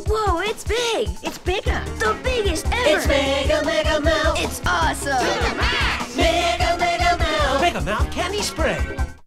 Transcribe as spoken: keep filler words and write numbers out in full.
Whoa, it's big. It's bigger. The biggest ever. It's Mega Mega Mouth. It's awesome. Mega Mega Mouth. Mega Mouth Candy Spray.